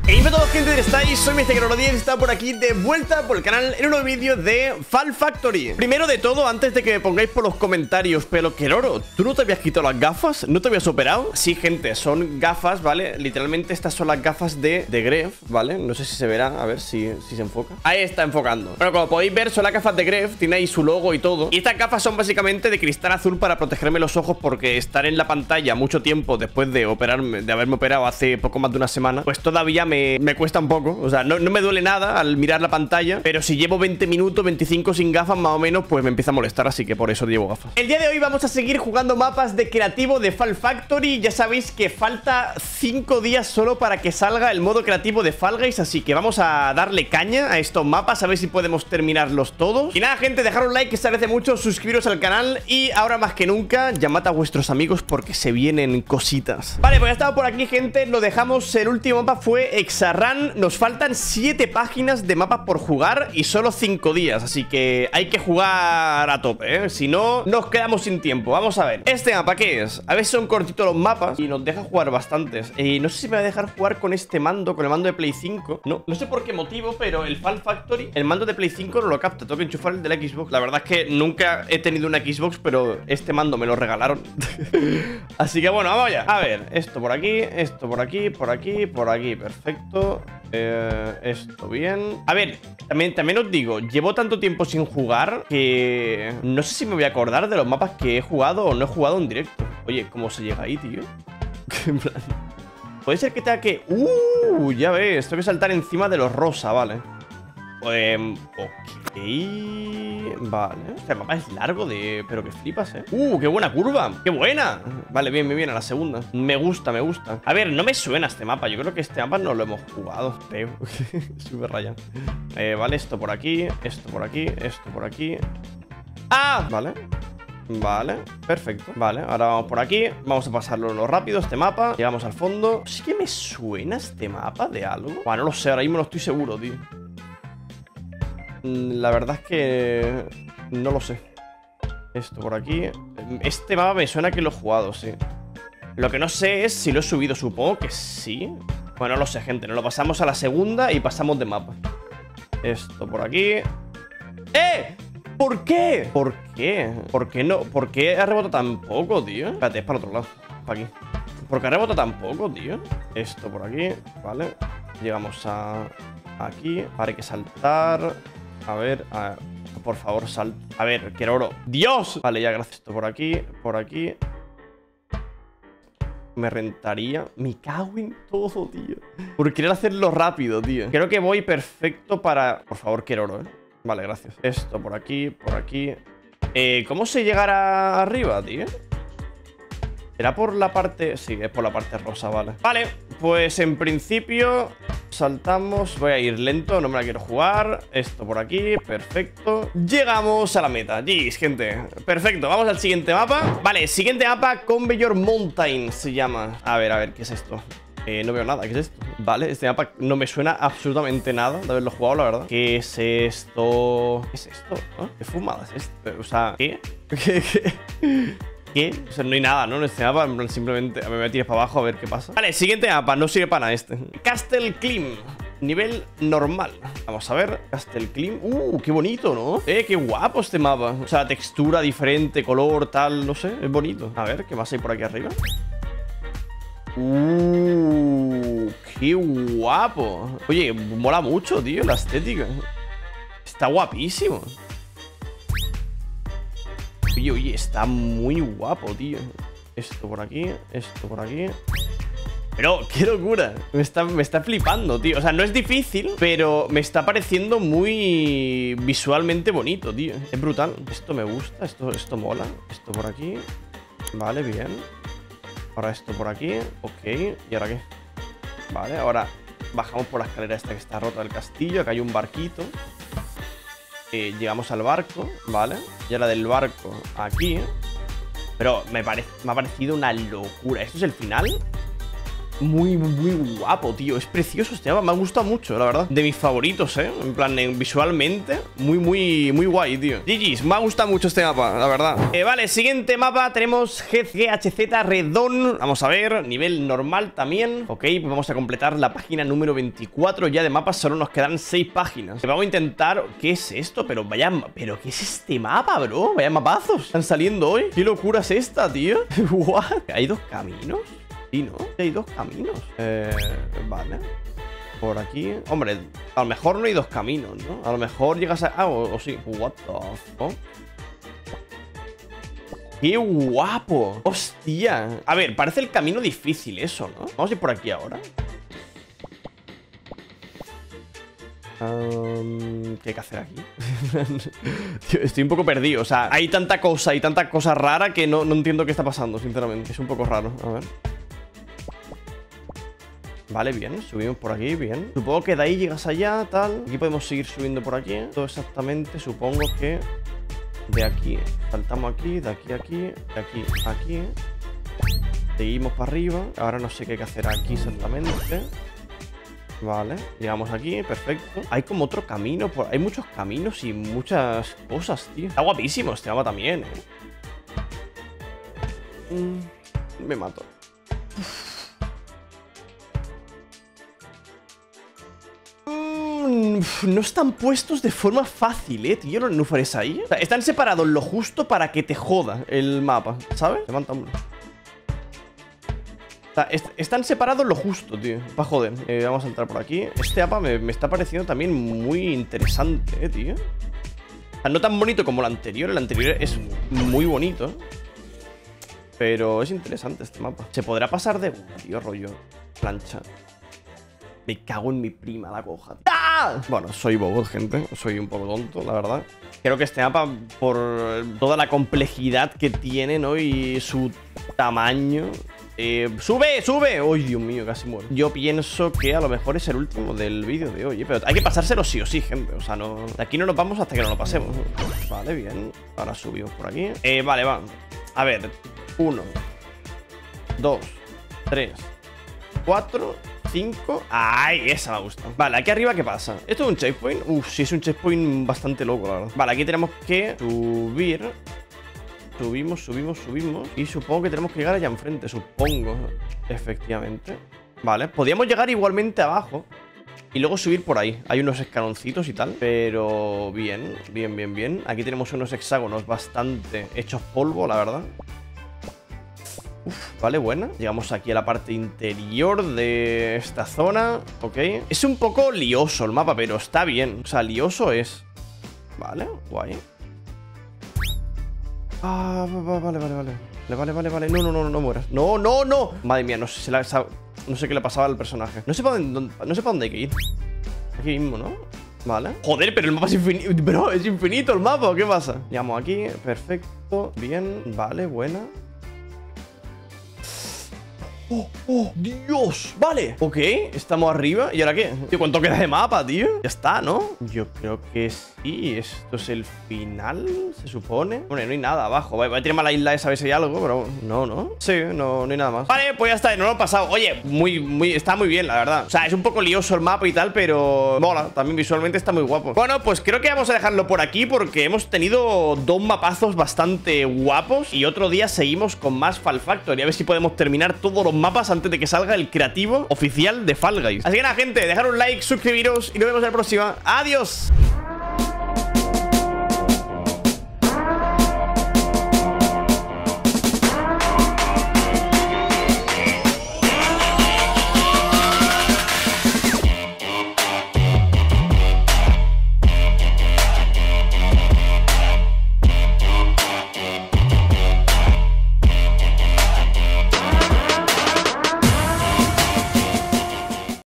Hey, hola a todos, gente, ¿cómo estáis? Soy MrKeroro10 y está por aquí de vuelta por el canal en un nuevo vídeo de Fall Factory. Primero de todo, antes de que me pongáis por los comentarios, pero Keroro, ¿tú no te habías quitado las gafas? ¿No te habías operado? Sí, gente, son gafas, ¿vale? Literalmente estas son las gafas de Gref, ¿vale? No sé si se verá, a ver si se enfoca. Ahí está enfocando. Bueno, como podéis ver, son las gafas de Gref, tiene ahí su logo y todo. Y estas gafas son básicamente de cristal azul para protegerme los ojos, porque estar en la pantalla mucho tiempo después de operarme, de haberme operado hace poco más de una semana, pues todavía me cuesta un poco. O sea, no me duele nada al mirar la pantalla, pero si llevo 20 minutos, 25 sin gafas más o menos, pues me empieza a molestar, así que por eso llevo gafas. El día de hoy vamos a seguir jugando mapas de creativo de Fall Factory. Ya sabéis que falta 5 días solo para que salga el modo creativo de Fall Guys, así que vamos a darle caña a estos mapas, a ver si podemos terminarlos todos. Y nada, gente, dejar un like que se agradece mucho, suscribiros al canal y ahora más que nunca, llamad a vuestros amigos porque se vienen cositas. Vale, pues ya estaba por aquí, gente, lo dejamos. El último mapa fue Exarran. Nos faltan 7 páginas de mapas por jugar y solo 5 días, así que hay que jugar a tope, ¿eh? Si no, nos quedamos sin tiempo. Vamos a ver, ¿este mapa qué es? A veces son cortitos los mapas y nos deja jugar bastantes. No sé si me va a dejar jugar con este mando, con el mando de Play 5. No sé por qué motivo, pero el Fall Factory, el mando de Play 5 no lo capta. Tengo que enchufar el de la Xbox. La verdad es que nunca he tenido una Xbox, pero este mando me lo regalaron. Así que bueno, vamos allá. A ver, esto por aquí, esto por aquí, por aquí, por aquí. Perfecto. Esto bien. A ver, también os digo, llevo tanto tiempo sin jugar que no sé si me voy a acordar de los mapas que he jugado o no he jugado en directo. Oye, ¿cómo se llega ahí, tío? En plan, puede ser que tenga que... ya ves, tengo que saltar encima de los rosa, vale. Ok. Vale. Este mapa es largo de... Pero que flipas, qué buena curva. ¡Qué buena! Vale, bien, a la segunda. Me gusta. A ver, no me suena este mapa. Yo creo que este mapa no lo hemos jugado, creo. Súper rayado. Vale, esto por aquí. Esto por aquí. Esto por aquí. ¡Ah! Vale, perfecto. Vale, ahora vamos por aquí. Vamos a pasarlo lo rápido, este mapa. Llegamos al fondo. Sí que me suena este mapa de algo. Bueno, no lo sé, ahora mismo no estoy seguro, tío. La verdad es que no lo sé. Esto por aquí. Este mapa me suena que lo he jugado, sí. Lo que no sé es si lo he subido. Supongo que sí. Bueno, no lo sé, gente. Nos lo pasamos a la segunda y pasamos de mapa. Esto por aquí. ¿Por qué? ¿Por qué? ¿Por qué no? ¿Por qué ha rebotado tan poco, tío? Espérate, es para el otro lado. Para aquí. ¿Por qué ha rebotado tan poco, tío? Esto por aquí. Vale. Llegamos a... aquí. Ahora hay que saltar. A ver, por favor, sal. A ver, Keroro. ¡Dios! Vale, ya, gracias. Esto por aquí, por aquí. Me rentaría. Me cago en todo, tío. Por querer hacerlo rápido, tío. Creo que voy perfecto para... Por favor, Keroro, Vale, gracias. Esto por aquí, por aquí. ¿Cómo se llegará arriba, tío? ¿Será por la parte...? Sí, es por la parte rosa, vale. Vale, pues en principio... saltamos, voy a ir lento, no me la quiero jugar. Esto por aquí, perfecto. Llegamos a la meta, jeez, gente. Perfecto, vamos al siguiente mapa. Vale, siguiente mapa, Conveyor Mountain se llama. A ver, ¿qué es esto? No veo nada, ¿qué es esto? Vale, este mapa no me suena absolutamente nada de haberlo jugado, la verdad. ¿Qué es esto? ¿Qué es esto? ¿Qué fumada es esto? O sea, ¿qué? ¿Qué? O sea, no hay nada, ¿no? En este mapa, en plan, simplemente me voy a tirar para abajo a ver qué pasa. Vale, siguiente mapa, no sirve para nada este. Castle Climb, nivel normal. Vamos a ver, Castle Climb. Qué bonito, ¿no? Qué guapo este mapa. O sea, textura diferente, color, tal, no sé, es bonito. A ver, ¿qué más hay por aquí arriba? Qué guapo. Oye, mola mucho, tío, la estética. Está guapísimo. Oye, está muy guapo, tío. Esto por aquí, esto por aquí. Pero, qué locura. Me está flipando, tío. O sea, no es difícil, pero me está pareciendo muy visualmente bonito, tío. Es brutal. Esto me gusta, esto mola. Esto por aquí. Vale, bien. Ahora esto por aquí. Ok, ¿y ahora qué? Vale, ahora bajamos por la escalera esta que está rota del castillo. Acá hay un barquito. Llegamos al barco, ¿vale? Y ahora del barco aquí. Pero me ha parecido una locura. ¿Esto es el final? muy, muy guapo, tío. Es precioso este mapa, me ha gustado mucho, la verdad. De mis favoritos, en plan, visualmente, muy, muy, muy guay, tío. GG's, me ha gustado mucho este mapa, la verdad. Vale, siguiente mapa, tenemos GHZ Redón. Vamos a ver, nivel normal también. Ok, pues vamos a completar la página número 24 ya de mapas, solo nos quedan 6 páginas. Vamos a intentar... ¿Qué es esto? Pero vaya... ¿Pero qué es este mapa, bro? Vaya mapazos están saliendo hoy. ¿Qué locura es esta, tío? ¿What? ¿Hay 2 caminos? Sí, ¿no? Hay 2 caminos. Vale. Por aquí. Hombre, a lo mejor no hay 2 caminos, ¿no? A lo mejor llegas a... Ah, o sí. What the fuck? ¡Qué guapo! ¡Hostia! A ver, parece el camino difícil eso, ¿no? Vamos a ir por aquí ahora. ¿Qué hay que hacer aquí? Tío, estoy un poco perdido. O sea, hay tanta cosa rara que no entiendo qué está pasando, sinceramente. Es un poco raro. A ver. Vale, bien, subimos por aquí, bien. Supongo que de ahí llegas allá, tal. Aquí podemos seguir subiendo por aquí. Todo exactamente, supongo que de aquí. Saltamos aquí, de aquí a aquí, de aquí a aquí. Seguimos para arriba. Ahora no sé qué hay que hacer aquí exactamente. Vale, llegamos aquí, perfecto. Hay como otro camino, hay muchos caminos y muchas cosas, tío. Está guapísimo este mapa también, Me mato. No están puestos de forma fácil, tío, los núferes ahí. O sea, están separados lo justo para que te joda el mapa, ¿sabes? Levanta, hombre. O sea, están separados lo justo, tío, para joder. Vamos a entrar por aquí. Este mapa me está pareciendo también muy interesante, tío. O sea, no tan bonito como el anterior. El anterior es muy bonito, pero es interesante este mapa. ¿Se podrá pasar de tío, rollo plancha? Me cago en mi prima, la coja, tío. ¡Ah! Bueno, soy bobo, gente. Soy un poco tonto, la verdad. Creo que este mapa, por toda la complejidad que tiene, ¿no? Y su tamaño... ¡Sube! ¡Sube! ¡Uy, Dios mío! Casi muero. Yo pienso que a lo mejor es el último del vídeo de hoy, pero hay que pasárselo sí o sí, gente. O sea, no... De aquí no nos vamos hasta que no lo pasemos. Vale, bien. Ahora subimos por aquí. Vale, va. A ver. 1, 2, 3, 4... 5. ¡Ay! Esa me gusta. Vale, aquí arriba, ¿qué pasa? ¿Esto es un checkpoint? Uf, sí, es un checkpoint bastante loco, la verdad. Vale, aquí tenemos que subir. Subimos. Y supongo que tenemos que llegar allá enfrente, supongo. Efectivamente. Vale, podríamos llegar igualmente abajo y luego subir por ahí. Hay unos escaloncitos y tal. Pero bien. Aquí tenemos unos hexágonos bastante hechos polvo, la verdad. Uf, vale, buena. Llegamos aquí a la parte interior de esta zona. Ok. Es un poco lioso el mapa, pero está bien. O sea, lioso es. Vale, guay. Ah, vale. No mueras. No. Madre mía, no sé, no sé qué le pasaba al personaje. No sé para dónde hay que ir. Aquí mismo, ¿no? Vale. Joder, pero el mapa es infinito. Bro, es infinito el mapa. ¿Qué pasa? Llegamos aquí. Perfecto. Bien. Vale, buena. ¡Oh, Dios! Vale. Ok, estamos arriba. ¿Y ahora qué? Tío, ¿cuánto queda de mapa, tío? Ya está, ¿no? Yo creo que sí. Esto es el final, se supone. Bueno, no hay nada abajo. Voy a tirarme a la isla esa vez si hay algo, pero... No. Sí, no hay nada más. Vale, pues ya está, no lo he pasado. Oye, está muy bien, la verdad. O sea, es un poco lioso el mapa y tal, pero... mola, también visualmente está muy guapo. Bueno, pues creo que vamos a dejarlo por aquí porque hemos tenido 2 mapazos bastante guapos. Y otro día seguimos con más Fall Factory. A ver si podemos terminar todos los mapas antes de que salga el creativo oficial de Fall Guys. Así que nada, gente, dejar un like, suscribiros y nos vemos en la próxima. ¡Adiós!